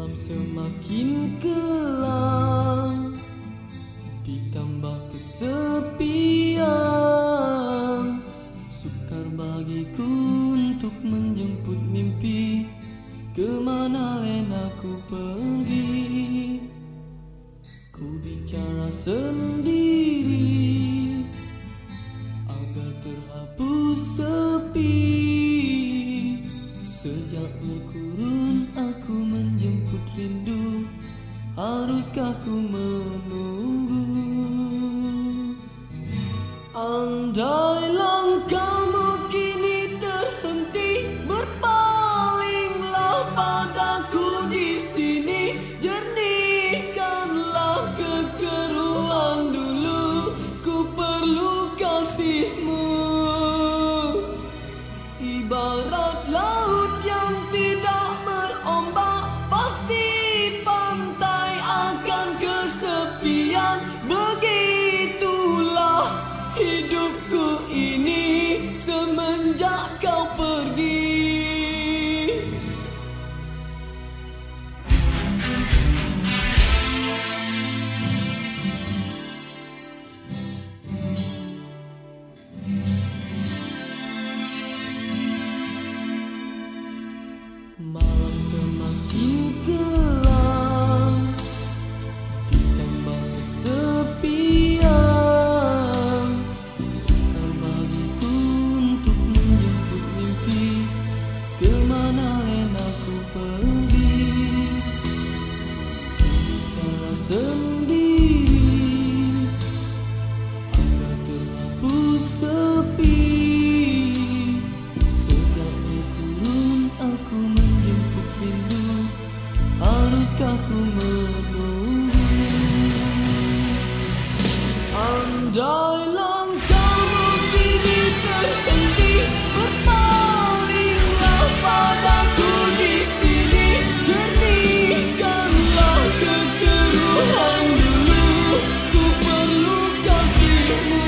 Malam semakin kelam, ditambah kesepian. Sukar bagiku untuk menjemput mimpi, kemana aku pergi. Ku bicara sendiri agar terhapus sepi. Sejak berkurun aku menjemput rindu, haruskah ku menunggu? Andai langkahmu kini terhenti, berpalinglah padaku di sini. Jernihkanlah kekeruhan dulu, ku perlu kasihmu. Ibarat laut yang tidak berombak, pasti pantai akan kesepian. Begitulah hidupku ini semenjak kau pergi. Malam semakin kelam, ditambah kesepian. Sukar bagiku untuk menjemput mimpi, kemana aku pergi. Bicara sendiri agar terhapus sepi. Sejak berkurun aku menjemput rindu, haruskah ku menunggu? Andai langkahmu kini terhenti, berpalinglah padaku di sini. Jernihkanlah kekeruhan dulu, ku perlu kasihmu.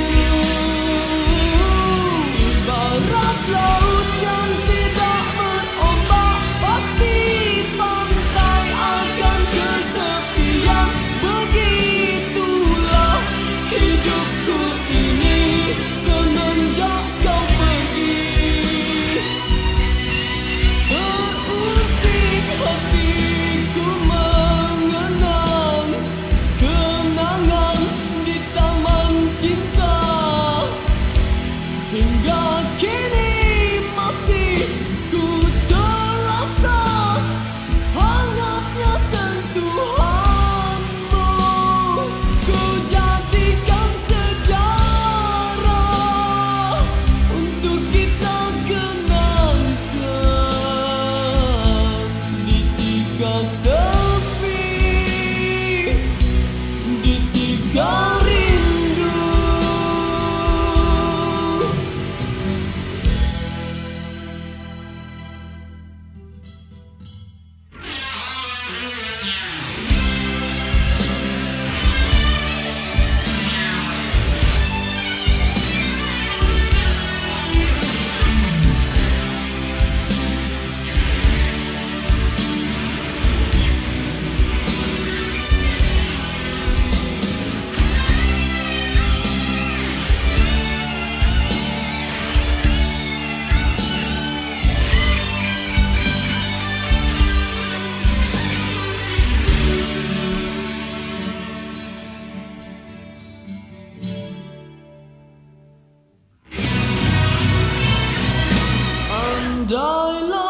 Ibarat laut yang tidak berombak, pasti pantai akan kesepian. Begitulah hidupku ini semenjak kau pergi. Terusik hatiku mengenang kenangan di taman cinta. Hingga kini masih ku terasa hangatnya sentuhanmu. Ku jadikan sejarah untuk kita kenangkan. Di tiga sepi, di tiga rindu. Andai